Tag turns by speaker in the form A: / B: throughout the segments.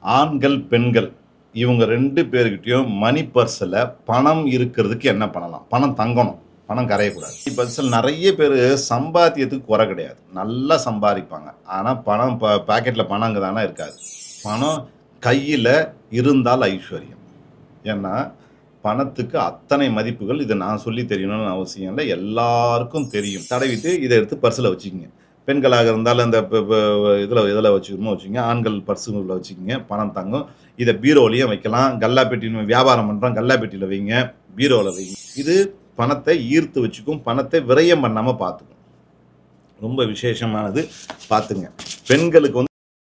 A: ஆண்கள் பெண்கள் இவங்க 2 பேர்கிட்டயும் மணி பர்ஸில் பணம் இருக்கிறதுக்கு என்ன பண்ணலாம்? பணம் தங்கணும், பணம் கரையக்கூடாது. மணி பர்ஸில் நிறைய பேர் சம்பாத்தியத்துக்கு குறை கிடையாது, நல்லா சம்பாதிப்பாங்க. ஆனால் பணம் பாக்கெட்டில் பணம் அங்கே தானே இருக்காது. பணம் கையில் இருந்தால் ஐஸ்வர்யம். ஏன்னா பணத்துக்கு அத்தனை மதிப்புகள். இதை நான் சொல்லி தெரியணும்னு அவசியம் இல்லை, எல்லாருக்கும் தெரியும். தடவிட்டு இதை எடுத்து பர்ஸில் வச்சுக்கிங்க. பெண்களாக இருந்தாலும் அந்த இதில் வச்சுக்கணுமோ வச்சுக்கோங்க. ஆண்கள் பர்ஸுகளில் வச்சுக்கிங்க, பணம் தங்கும். இதை பீரோலையும் வைக்கலாம். கல்லா பெட்டின்னு வியாபாரம் பண்ணுறோம், கல்லா பெட்டியில் வைங்க, பீரோவில் வைங்க. இது பணத்தை ஈர்த்து வச்சுக்கும், பணத்தை விரயம் பண்ணாமல் பார்த்துக்கும். ரொம்ப விசேஷமானது, பார்த்துங்க. பெண்களுக்கு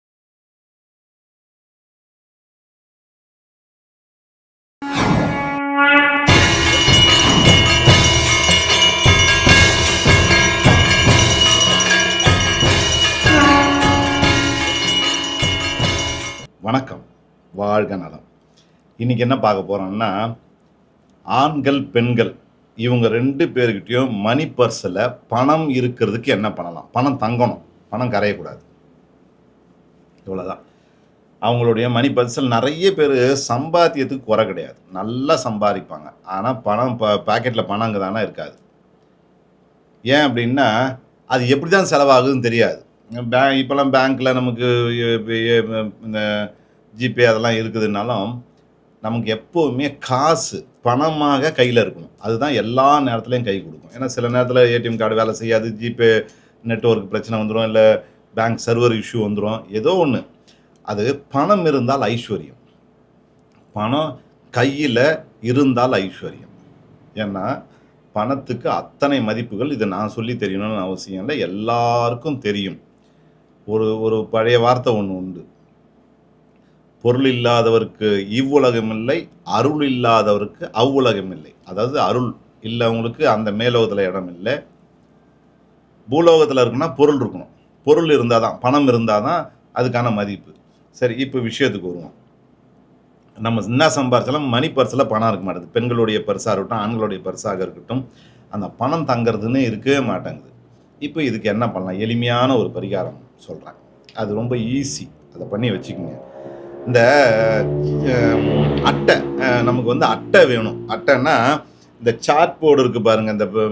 A: வணக்கம், வாழ்க நலம். இன்னைக்கு என்ன பார்க்க போறோம்னா, ஆண்கள் பெண்கள் இவங்க 2 பேர்கிட்டயும் மணி பர்ஸில் பணம் இருக்கிறதுக்கு என்ன பண்ணலாம்? பணம் தங்கணும், பணம் கரையக்கூடாது. இவ்வளோதான். அவங்களுடைய மணி பர்ஸில் நிறைய பேர் சம்பாத்தியத்துக்கு குறை கிடையாது, நல்லா சம்பாதிப்பாங்க. ஆனால் பணம் பாக்கெட்டில் பணம் அங்கே தானே இருக்காது. ஏன் அப்படின்னா, அது எப்படி தான் செலவாகுதுன்னு தெரியாது. இப்போல்லாம் பேங்க்கில் நமக்கு இந்த ஜிபே அதெல்லாம் இருக்குதுனாலும் நமக்கு எப்போவுமே காசு பணமாக கையில் இருக்கணும். அதுதான் எல்லா நேரத்துலையும் கை கொடுக்கும். ஏன்னா சில நேரத்தில் ஏடிஎம் கார்டு வேலை செய்யாது, ஜிபே நெட்வொர்க் பிரச்சனை வந்துடும், இல்லை பேங்க் சர்வர் இஷ்யூ வந்துடும், ஏதோ ஒன்று. அது பணம் இருந்தால் ஐஸ்வர்யம். பணம் கையில் இருந்தால் ஐஸ்வர்யம். ஏன்னா பணத்துக்கு அத்தனை மதிப்புகள். இதை நான் சொல்லி தெரியணும்னு அவசியம் இல்லை, எல்லாருக்கும் தெரியும். ஒரு பழைய வார்த்தை ஒன்று உண்டு, பொருள் இல்லாதவருக்கு இவ்வுலகம் இல்லை, அருள் இல்லாதவருக்கு அவ்வுலகம் இல்லை. அதாவது அருள் இல்லவங்களுக்கு அந்த மேலோகத்தில் இடம் இல்லை, பூலோகத்தில் இருக்குன்னா பொருள் இருக்கணும். பொருள் இருந்தால் தான், பணம் இருந்தால் தான் அதுக்கான மதிப்பு. சரி, இப்போ விஷயத்துக்கு வருவோம். நம்ம என்ன சம்பாரிச்சாலும் மணி பர்ஸில் பணம் இருக்க மாட்டேங்குது. பெண்களுடைய பர்ஸாக இருக்கட்டும், ஆண்களுடைய பர்ஸாக இருக்கட்டும், அந்த பணம் தங்கிறதுன்னு இருக்கவே மாட்டேங்குது. இப்போ இதுக்கு என்ன பண்ணலாம்? எளிமையான ஒரு பரிகாரம் சொல்கிறேன். அது ரொம்ப ஈஸி, அதை பண்ணி வச்சுக்கோங்க. இந்த அட்டை, நமக்கு வந்து அட்டை வேணும். அட்டைன்னா இந்த சார்ட் போர்டு இருக்குது பாருங்கள்.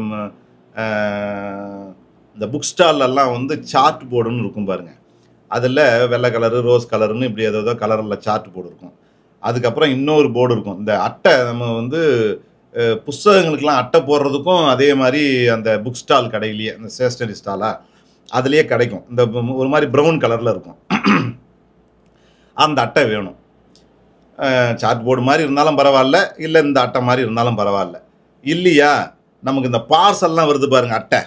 A: இந்த புக் ஸ்டால்லலாம் வந்து சார்ட் போர்டுன்னு இருக்கும் பாருங்கள். அதில் வெள்ளை கலரு, ரோஸ் கலருன்னு இப்படி ஏதோ கலரில் சார்ட் போர்டு இருக்கும். அதுக்கப்புறம் இன்னொரு போர்டு இருக்கும். இந்த அட்டை நம்ம வந்து புஸ்தகங்களுக்கெல்லாம் அட்டை போடுறதுக்கும் அதே மாதிரி அந்த புக் ஸ்டால் கடையிலேயே, அந்த ஸ்டேஷ்னரி ஸ்டாலாக அதுலேயே கிடைக்கும். இந்த ஒரு மாதிரி ப்ரௌன் கலரில் இருக்கும். அந்த அட்டை வேணும். சார்ட் போர்டு மாதிரி இருந்தாலும் பரவாயில்ல, இல்லை இந்த அட்டை மாதிரி இருந்தாலும் பரவாயில்ல. இல்லையா, நமக்கு இந்த பார்சல்லாம் வருது பாருங்கள் அட்டை,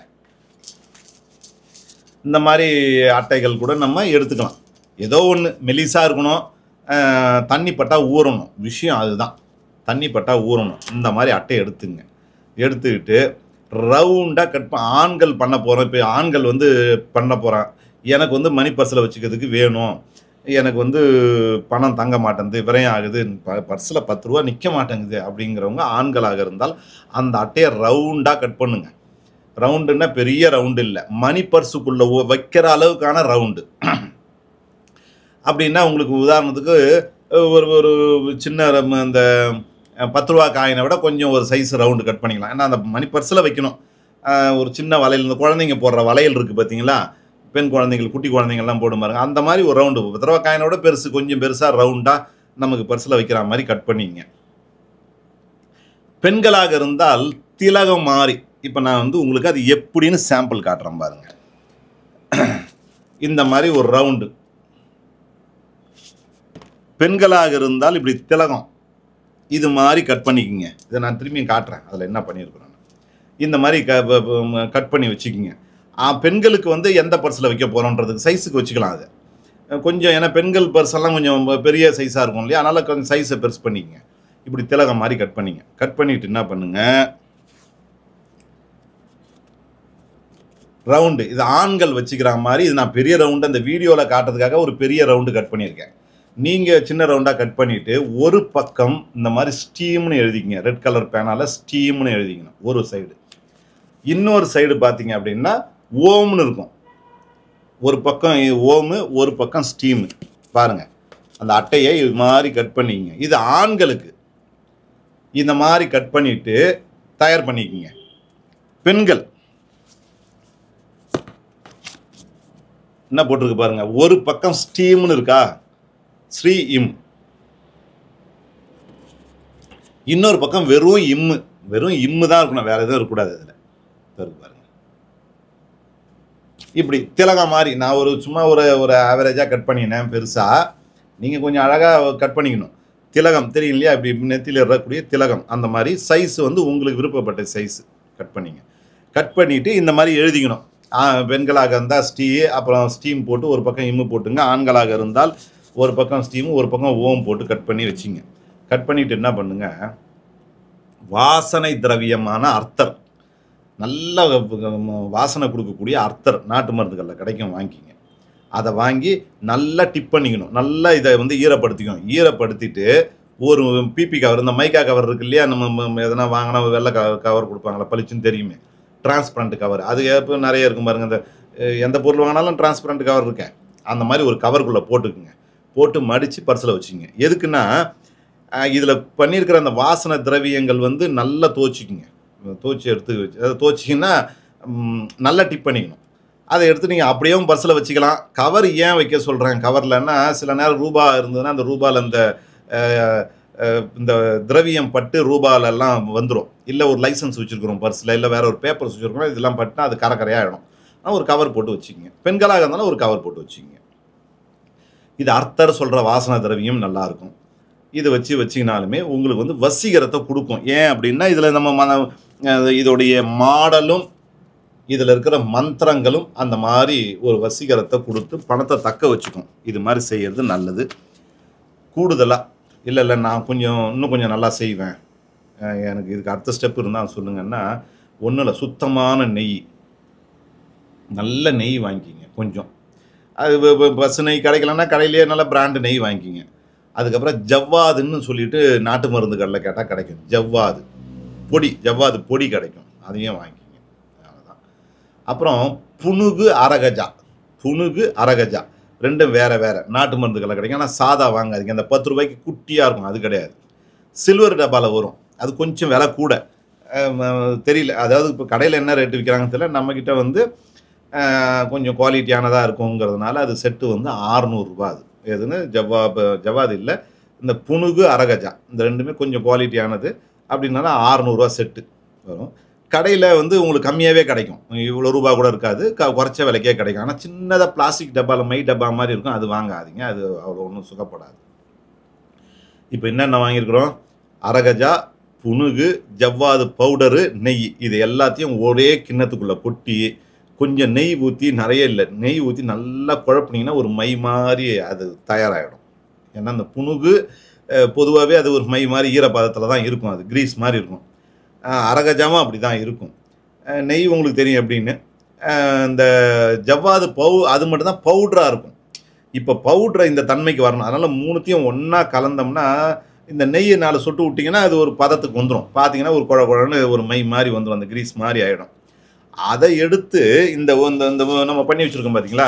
A: இந்த மாதிரி அட்டைகள் கூட நம்ம எடுத்துக்கலாம். ஏதோ ஒன்று மெலிசாக இருக்கணும், தண்ணி பட்டா ஊறணும். விஷயம் அதுதான், தண்ணி பட்டா ஊறணும். இந்த மாதிரி அட்டை எடுத்துங்க. எடுத்துக்கிட்டு ரவுண்டாக கட் ஆண்கள் பண்ண போகிறோம். இப்போ ஆண்கள் வந்து பண்ண போகிறான், எனக்கு வந்து மணி பர்ஸில் வச்சுக்கிறதுக்கு வேணும், எனக்கு வந்து பணம் தங்க மாட்டேங்குது, விரயம் ஆகுது, பர்ஸில் 10 ரூபா நிற்க மாட்டேங்குது அப்படிங்கிறவங்க ஆண்களாக இருந்தால் அந்த அட்டையை ரவுண்டாக கட் பண்ணுங்க. ரவுண்டுன்னா பெரிய ரவுண்டு இல்லை, மணி பர்ஸுக்குள்ளே வைக்கிற அளவுக்கான ரவுண்டு. அப்படின்னா உங்களுக்கு உதாரணத்துக்கு ஒரு சின்ன இந்த 10 ரூபா காயினை விட கொஞ்சம் ஒரு சைஸ் ரவுண்டு கட் பண்ணிக்கலாம். ஏன்னா அந்த மணி பர்ஸில் வைக்கணும். ஒரு சின்ன வளையல், இந்த குழந்தைங்க போடுற வளையல் இருக்குது பார்த்தீங்களா, பெண் குழந்தைகள், குட்டி குழந்தைங்கள்லாம் போடும் பாருங்க, அந்த மாதிரி ஒரு ரவுண்டு 10 ரூபா காயினோட பெருசு, கொஞ்சம் பெருசாக ரவுண்டாக நமக்கு பர்ஸில் வைக்கிற மாதிரி கட் பண்ணிங்க. பெண்களாக இருந்தால் திலகம் மாறி, இப்போ நான் வந்து உங்களுக்கு அது எப்படின்னு சாம்பிள் காட்டுறேன் பாருங்கள். இந்த மாதிரி ஒரு ரவுண்டு. பெண்களாக இருந்தால் இப்படி திலகம் இது மாதிரி கட் பண்ணிக்கிங்க. இதை நான் திரும்பியும் காட்டுறேன், அதில் என்ன பண்ணியிருக்கிறேன். இந்த மாதிரி கட் பண்ணி வச்சுக்கிங்க. பெண்களுக்கு வந்து எந்த பர்ஸில் வைக்க போகிறோன்றதுக்கு சைஸுக்கு வச்சுக்கலாம். அது கொஞ்சம், ஏன்னா பெண்கள் பர்ஸெல்லாம் கொஞ்சம் பெரிய சைஸாக இருக்கும் இல்லையா, அதனால் கொஞ்சம் சைஸை பெருசு பண்ணிக்கங்க. இப்படி திலகம் மாதிரி கட் பண்ணிங்க. கட் பண்ணிவிட்டு என்ன பண்ணுங்க, ரவுண்டு, இது ஆண்கள் வச்சுக்கிற மாதிரி, இது நான் பெரிய ரவுண்டு அந்த வீடியோவில் காட்டுறதுக்காக ஒரு பெரிய ரவுண்டு கட் பண்ணியிருக்கேன். நீங்கள் சின்ன ரவுண்டாக கட் பண்ணிவிட்டு ஒரு பக்கம் இந்த மாதிரி ஸ்டீம்னு எழுதிக்கிங்க. ரெட் கலர் பேனால் ஸ்டீம்னு எழுதிக்கணும் ஒரு சைடு. இன்னொரு சைடு பார்த்தீங்க அப்படின்னா ஓம்னு இருக்கும். ஒரு பக்கம் ஓமு, ஒரு பக்கம் ஸ்டீமு. பாருங்கள், அந்த அட்டையை இது மாதிரி கட் பண்ணிக்கங்க. இது ஆண்களுக்கு இந்த மாதிரி கட் பண்ணிட்டு தயார் பண்ணிக்கங்க. பெண்கள் என்ன போட்டிருக்கு பாருங்க, ஒரு பக்கம் ஸ்டீம்னு இருக்கா, ஸ்ரீ இம், இன்னொரு பக்கம் வெறும் இம்மு, வெறும் இம்மு தான் இருக்கணும், வேற எதுவும் இருக்கக்கூடாது. அதில் பாருங்க இப்படி திலகம் மாதிரி நான் சும்மா ஒரு ஆவரேஜாக கட் பண்ணினேன். பெருசாக நீங்கள் கொஞ்சம் அழகாக கட் பண்ணிக்கணும். திலகம் தெரியும் இல்லையா, இப்படி நெத்தியில் இருக்கக்கூடிய திலகம், அந்த மாதிரி சைஸ் வந்து உங்களுக்கு விருப்பப்பட்ட சைஸ் கட் பண்ணிங்க. கட் பண்ணிவிட்டு இந்த மாதிரி எழுதிக்கணும். பெண்களாக இருந்தால் அப்புறம் ஸ்டீம் போட்டு ஒரு பக்கம் இம்மு போட்டுங்க. ஆண்களாக இருந்தால் ஒரு பக்கம் ஸ்டீமு ஒரு பக்கம் ஓம் போட்டு கட் பண்ணி வச்சிங்க. கட் பண்ணிவிட்டு என்ன பண்ணுங்க, வாசனை திரவியமான அர்த்தர், நல்ல வாசனை கொடுக்கக்கூடிய அர்த்தர் நாட்டு மருந்துகளில் கிடைக்கும், வாங்கிக்கிங்க. அதை வாங்கி நல்லா டிப் பண்ணிக்கணும். நல்லா இதை வந்து ஈரப்படுத்திக்கணும். ஈரப்படுத்திட்டு ஒரு பிபி கவர், இந்த மைக்கா கவர் இருக்கு இல்லையா, நம்ம எதனா வாங்கினா வெள்ளை கவர் கொடுப்பாங்களா, பளிச்சுன்னு தெரியுமே, டிரான்ஸ்பரண்ட் கவர், அது எப்போ நிறைய இருக்கும் பாருங்கள். இந்த எந்த பொருள் வாங்கினாலும் டிரான்ஸ்பரண்ட் கவர் இருக்கேன், அந்த மாதிரி ஒரு கவருக்குள்ளே போட்டுக்குங்க. போட்டு மடித்து பர்ஸில் வச்சுங்க. எதுக்குன்னா இதில் பண்ணியிருக்கிற அந்த வாசனை திரவியங்கள் வந்து நல்லா துவச்சிக்குங்க. துவச்சி எடுத்து வச்சு அதை துவச்சிங்கன்னா நல்லா டிப் பண்ணிக்கணும். அதை எடுத்து நீங்கள் அப்படியும் பர்ஸில் வச்சுக்கலாம். கவர் ஏன் வைக்க சொல்கிறேன் கவர்லன்னா, சில நேரம் ரூபா இருந்ததுன்னா அந்த ரூபாவில் இந்த திரவியம் பட்டு ரூபாலெல்லாம் வந்துடும். இல்லை ஒரு லைசன்ஸ் வச்சுருக்கிறோம் பர்ஸில், இல்லை வேறு ஒரு பேப்பர்ஸ் வச்சுருக்கிறோம், இதெல்லாம் பட்டுனா அது கரையாகிடும். ஒரு கவர் போட்டு வச்சுக்கோங்க. பெண்களாக இருந்தாலும் ஒரு கவர் போட்டு வச்சுக்கோங்க. இது அர்த்தர் சொல்கிற வாசனை திரவியம் நல்லாயிருக்கும். இதை வச்சிங்கனாலுமே உங்களுக்கு வந்து வசீகரத்தை கொடுக்கும். ஏன் அப்படின்னா இதில் நம்ம இதோடைய மாடலும் இதில் இருக்கிற மந்திரங்களும் அந்த மாதிரி ஒரு வசீகரத்தை கொடுத்து பணத்தை தக்க வச்சுக்கும். இது மாதிரி செய்கிறது நல்லது. கூடுதலாக இல்லை நான் இன்னும் கொஞ்சம் நல்லா செய்வேன், எனக்கு இதுக்கு அடுத்த ஸ்டெப் இருந்தால் சொல்லுங்கன்னா, ஒன்றும் இல்லை, சுத்தமான நெய், நல்ல நெய் வாங்கிக்கிங்க. கொஞ்சம் அது பஸ் நெய் கிடைக்கலன்னா கடையிலேயே நல்ல பிராண்டு நெய் வாங்கிக்கிங்க. அதுக்கப்புறம் ஜவ்வாதுன்னு சொல்லிட்டு நாட்டு மருந்து கடையில் கேட்டால் கிடைக்கும். ஜவ்வாது பொடி கிடைக்கும், அதையும் வாங்கிக்கிங்க. அவ்வளோதான். அப்புறம் புனுகு அரகஜா ரெண்டும் வேறு நாட்டு மருந்து கடையில் கிடைக்கும். ஆனால் சாதா வாங்காதீங்க. அந்த 10 ரூபாய்க்கு குட்டியாக இருக்கும், அது கிடையாது. சில்வர் டப்பாவில் வரும், அது கொஞ்சம் விலை கூட தெரியல. அதாவது இப்போ கடையில் என்ன ரேட்டு விற்கிறாங்கன்னு தெரியல. நம்மக்கிட்ட வந்து கொஞ்சம் குவாலிட்டியானதாக இருக்குங்கிறதுனால அது செட்டு வந்து 600 ரூபா. அது எதுன்னு ஜவ்வாது இல்லை, இந்த புனுகு அரகஜா, இந்த ரெண்டுமே கொஞ்சம் குவாலிட்டியானது. அப்படின்னால 600 ரூபா செட்டு வரும். கடையில் வந்து உங்களுக்கு கம்மியாகவே கிடைக்கும், இவ்வளோ ரூபா கூட இருக்காது, குறைச்ச விலைக்கே கிடைக்கும். ஆனால் சின்னதாக பிளாஸ்டிக் டப்பாவில் மை டப்பா மாதிரி இருக்கும், அது வாங்காதீங்க, அது அவ்வளோ ஒன்றும் சுகப்படாது. இப்போ என்னென்ன வாங்கியிருக்கிறோம், அரகஜா, புனுகு, ஜவ்வாது பவுடரு, நெய், இது எல்லாத்தையும் ஒரே கிண்ணத்துக்குள்ளே கொட்டி கொஞ்சம் நெய் ஊற்றி, நிறைய இல்லை, நெய் ஊற்றி நல்லா குழப்பினீங்கன்னா ஒரு மை மாதிரி அது தயாராகிடும். ஏன்னா அந்த புனுகு பொதுவாகவே அது ஒரு மை மாதிரி ஈரப்பதத்தில் தான் இருக்கும், அது கிரீஸ் மாதிரி இருக்கும். அரகஜாவும் அப்படி தான் இருக்கும். நெய் உங்களுக்கு தெரியும் அப்படின்னு. இந்த ஜவ்வாது அது மட்டும்தான் பவுடராக இருக்கும். இப்போ பவுட்ரை இந்த தன்மைக்கு வரணும். அதனால் மூணுத்தையும் ஒன்றா கலந்தோம்னா இந்த நெய்யை 4 சொட்டு விட்டிங்கன்னா அது ஒரு பதத்துக்கு வந்துடும். பார்த்தீங்கன்னா ஒரு குழன்னு ஒரு மை மாதிரி வந்துடும், அந்த கிரீஸ் மாதிரி ஆகிடும். அதை எடுத்து இந்த நம்ம பண்ணி வச்சுருக்கோம் பார்த்தீங்களா,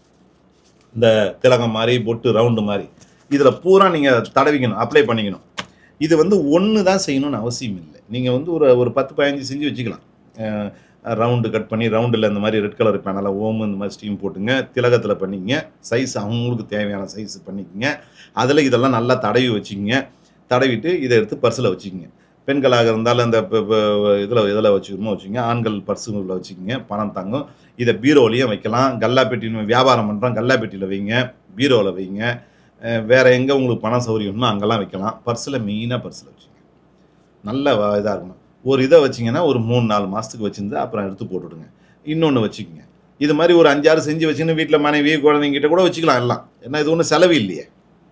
A: இந்த திலகம் மாதிரி பொட்டு ரவுண்டு மாதிரி, இதில் பூரா நீங்கள் தடவிக்கணும், அப்ளை பண்ணிக்கணும். இது வந்து ஒன்று தான் செய்யணும்னு அவசியம் இல்லை. நீங்கள் வந்து ஒரு 10-15 செஞ்சு வச்சுக்கலாம். ரவுண்டு கட் பண்ணி, ரவுண்டில் இந்த மாதிரி ரெட் கலர் பேனலில் ஓமு இந்த மாதிரி ஸ்டீம் போட்டுங்க. திலகத்தில் பண்ணிக்கங்க, சைஸ் அவங்களுக்கு தேவையான சைஸ் பண்ணிக்கங்க. அதில் இதெல்லாம் நல்லா தடவி வச்சுக்கங்க. தடவிட்டு இதை எடுத்து பர்ஸில் வச்சுக்கோங்க. பெண்களாக இருந்தாலும் அந்த இதில் வச்சுக்கணுமோ வச்சுக்கோங்க. ஆண்கள் பர்ஸுகளில் வச்சுக்கோங்க, பணம் தாங்கும். இதை பீரோலையும் வைக்கலாம். கல்லாப்பெட்டின்னு வியாபாரம் பண்ணுறோம், கல்லாப்பெட்டியில் வைங்க, பீரோவில் வைங்க. வேறு எங்கே உங்களுக்கு பணம் சௌகரியம்னோ அங்கெல்லாம் வைக்கலாம். மெயினாக பர்ஸில் வச்சுங்க. நல்ல இதாக இருக்கணும். ஒரு இதை வச்சிங்கன்னா ஒரு 3-4 மாதத்துக்கு வச்சுருந்து அப்புறம் எடுத்து போட்டுவிடுங்க. இன்னொன்று வச்சுக்கோங்க. இது மாதிரி ஒரு 5-6 செஞ்சு வச்சுன்னு வீட்டில் மனைவி குழந்தைங்கிட்ட கூட வச்சுக்கலாம் எல்லாம். ஏன்னா இது ஒன்றும் செலவு இல்லையே.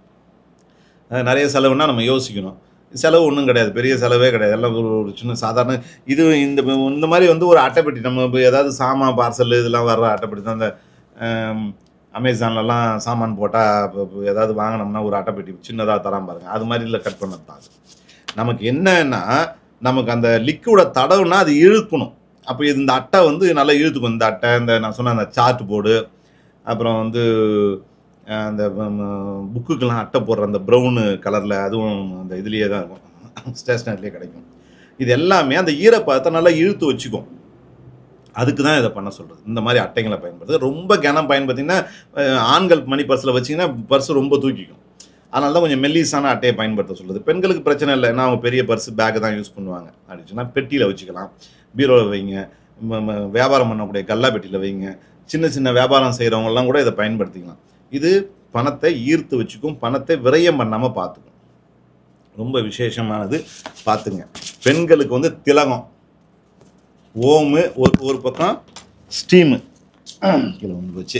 A: நிறைய செலவுன்னா நம்ம யோசிக்கணும். செலவு ஒன்றும் கிடையாது, பெரிய செலவே கிடையாது. எல்லாம் ஒரு சின்ன சாதாரண இது. இந்த மாதிரி வந்து ஒரு அட்டைப்பெட்டி, நம்ம இப்போ ஏதாவது சாமான் பார்சல் இதெல்லாம் வர்ற அட்டைப்பெட்டி தான். இந்த அமேசான்லலாம் சாமான் போட்டால் ஏதாவது வாங்கினோம்னா ஒரு அட்டைப்பெட்டி சின்னதாக தரான் பாருங்கள், அது மாதிரி இல்லை, கட் பண்ணத்தான். நமக்கு என்னன்னா, நமக்கு அந்த லிக்விடை தடவுனா அது இழுக்கணும். அப்போ இந்த அட்டை வந்து நல்லா இழுத்துக்கும். இந்த அட்டை, இந்த நான் சொன்ன அந்த சார்ட் போர்டு, அப்புறம் வந்து அந்த புக்குக்கெல்லாம் அட்டை போடுற அந்த ப்ரௌனு கலரில், அதுவும் அந்த இதுலேயே தான் இருக்கும், ஸ்டேஷ்னரிலேயே கிடைக்கும். இது எல்லாமே அந்த ஈரப்பதத்தை நல்லா இழுத்து வச்சுக்கும். அதுக்கு தான் இதை பண்ண சொல்கிறது. இந்த மாதிரி அட்டைகளை பயன்படுது. ரொம்ப கனம் பயன்படுத்திங்கன்னா ஆண்கள் மணி பர்ஸில் வச்சிங்கன்னா பர்ஸ் ரொம்ப தூக்கிக்கும். அதனால தான் கொஞ்சம் மெல்லிசான அட்டையை பயன்படுத்த சொல்லுது. பெண்களுக்கு பிரச்சனை இல்லை, ஏன்னா அவங்க பெரிய பர்ஸ் பேக்கு தான் யூஸ் பண்ணுவாங்க. அப்படின்னா பெட்டியில் வச்சுக்கலாம், பீரோவில் வைங்க, வியாபாரம் பண்ணக்கூடிய கல்லா பெட்டியில் வைங்க, சின்ன சின்ன வியாபாரம் செய்கிறவங்கலாம் கூட இதை பயன்படுத்திக்கலாம். இது பணத்தை ஈர்த்து வச்சுக்கும், பணத்தை விரயம் பண்ணாமல் பார்த்துக்கும். ரொம்ப விசேஷமானது. பார்த்துங்க, பெண்களுக்கு வந்து திலகம், ஓமு, ஒரு பக்கம் ஸ்டீமு கீழே வந்து வச்சு,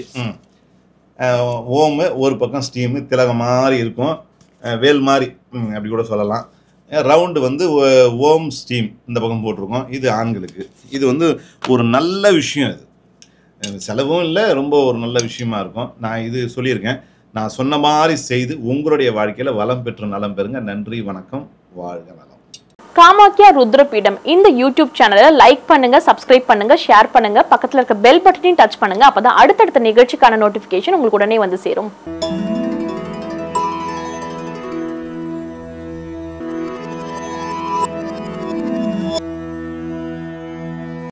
A: ஓமு ஒரு பக்கம் ஸ்டீமு, திலகம் மாதிரி இருக்கும், வேல் மாதிரி அப்படி கூட சொல்லலாம். ரவுண்டு வந்து ஓம் ஸ்டீம் இந்த பக்கம் போட்டிருக்கோம். இது ஆண்களுக்கு. இது வந்து ஒரு நல்ல விஷயம். இது செலவும் இல்லை, ரொம்ப ஒரு நல்ல விஷயமா இருக்கும். நான் இது சொல்லியிருக்கேன். நான் சொன்ன மாதிரி செய்து உங்களுடைய வாழ்க்கையில் வளம் பெற்று நலம் பெறுங்க. நன்றி, வணக்கம், வாழ்க நலம்.
B: காமாக்கியா ருத்ரபீடம் இந்த யூடியூப் சேனலை லைக் பண்ணுங்க, சப்ஸ்கிரைப் பண்ணுங்க, ஷேர் பண்ணுங்க, பக்கத்தில் இருக்க பெல் பட்டனையும் டச் பண்ணுங்க. அப்பதான் அடுத்தடுத்த நிகழ்ச்சிக்கான நோட்டிபிகேஷன் உங்களுக்கு உடனே வந்து சேரும்.